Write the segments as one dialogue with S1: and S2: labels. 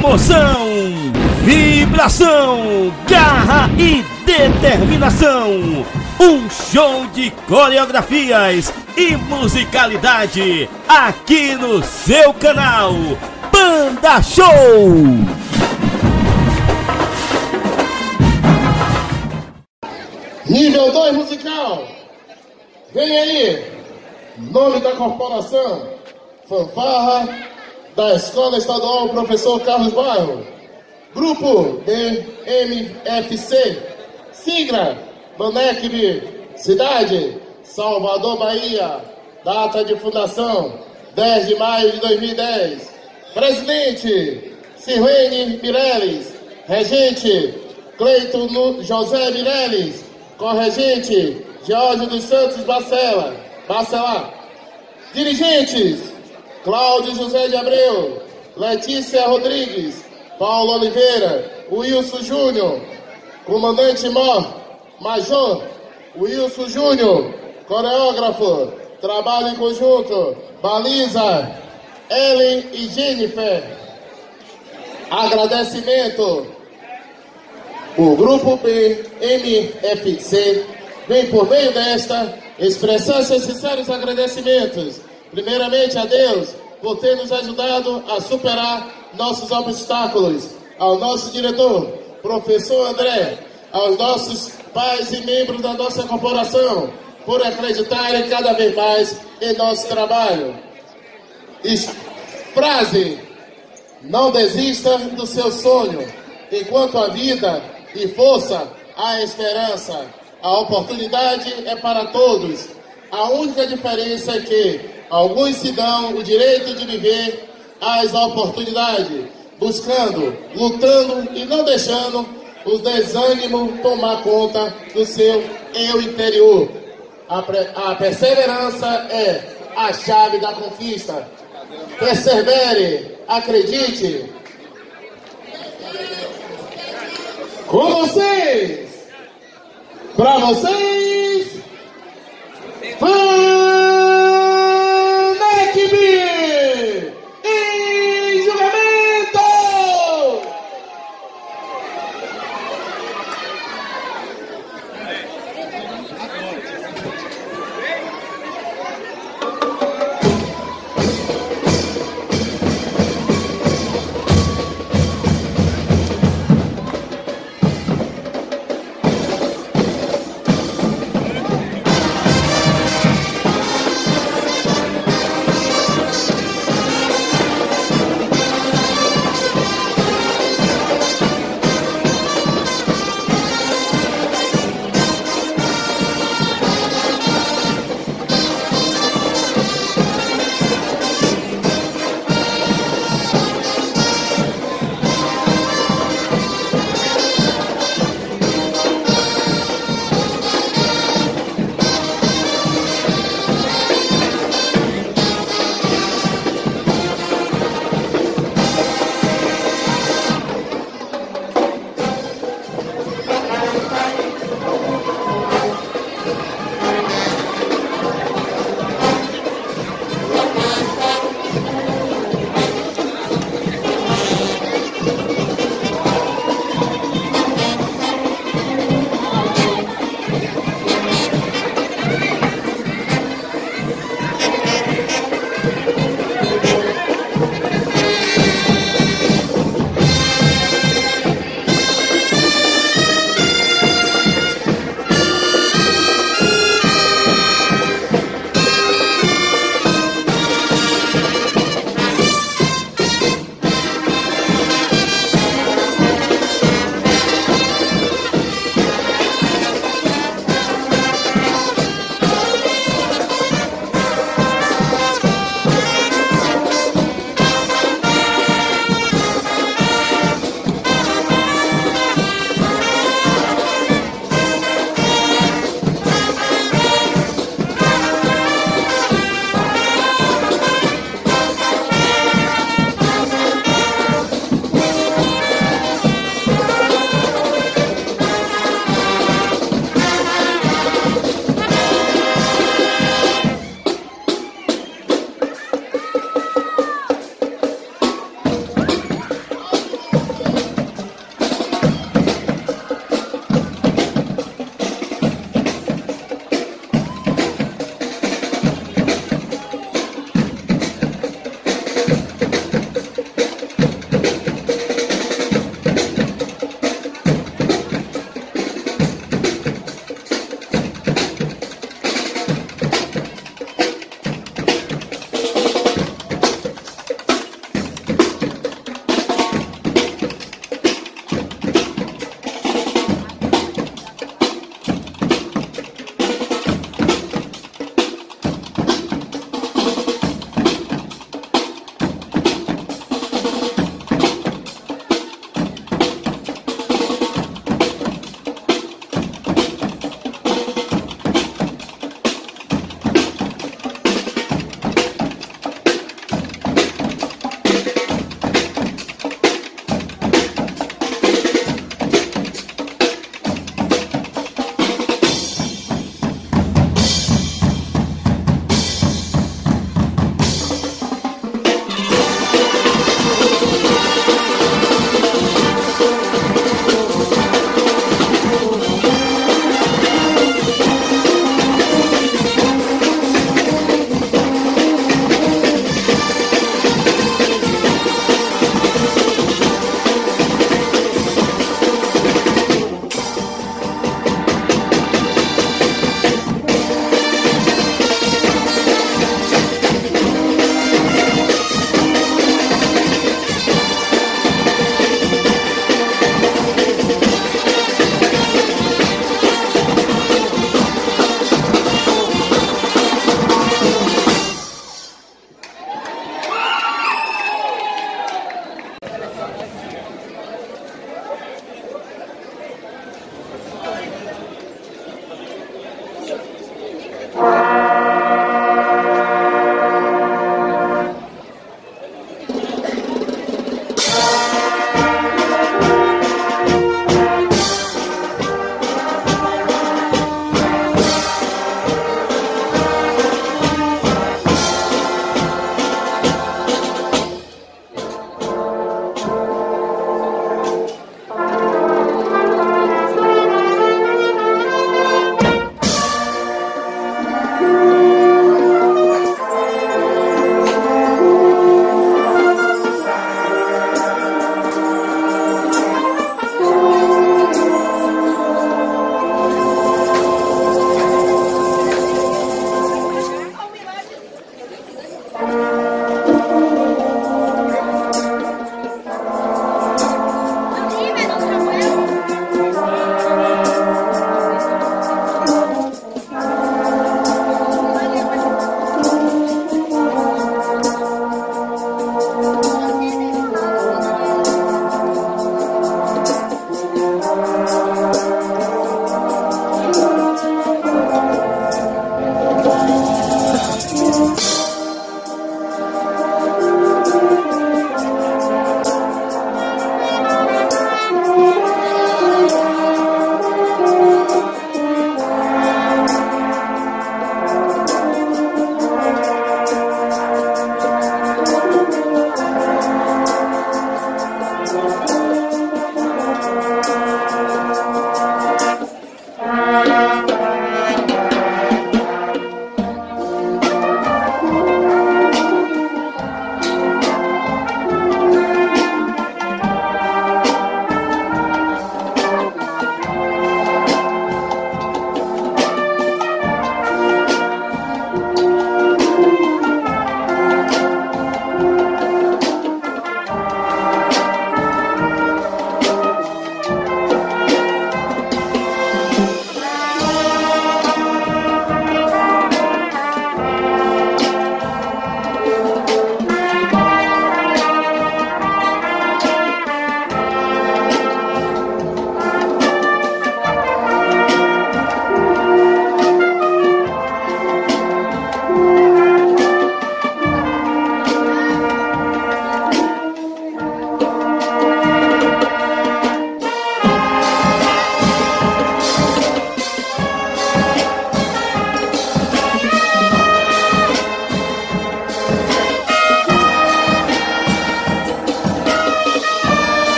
S1: emoção, vibração, garra e determinação. Um show de coreografias e musicalidade aqui no seu canal Banda Show.
S2: Nível 2 musical. Vem aí. Nome da corporação: Fanfarra da Escola Estadual Professor Carlos Bairro. Grupo BMFC. Sigla: Manecb. Cidade: Salvador, Bahia. Data de fundação: 10 de maio de 2010. Presidente: Sirlene Mireles. Regente: Cleiton José Mireles. Corregente: Jorge dos Santos Bacelar. Dirigentes: Cláudio José de Abreu, Letícia Rodrigues, Paulo Oliveira, Wilson Júnior. Comandante Major Wilson Júnior. Coreógrafo: trabalho em conjunto, Baliza, Ellen e Jennifer. Agradecimento: o Grupo BMFC vem por meio desta expressar seus sinceros agradecimentos, primeiramente a Deus por ter nos ajudado a superar nossos obstáculos, ao nosso diretor, professor André, aos nossos pais e membros da nossa corporação, por acreditarem cada vez mais em nosso trabalho. Frase: não desista do seu sonho, enquanto há vida e força, há esperança. A oportunidade é para todos. A única diferença é que alguns se dão o direito de viver as oportunidades, buscando, lutando e não deixando o desânimo tomar conta do seu eu interior. A perseverança é a chave da conquista. Persevere, acredite. Com vocês, pra vocês, Manecb em julgamento!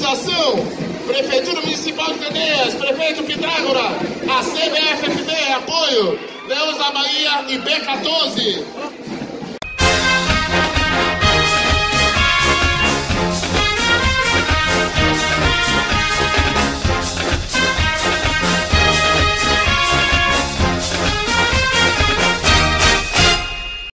S2: Organização, Prefeitura Municipal de Candeias, Prefeito Pitrágora, a CBFFB, apoio, Leões da Bahia e B14.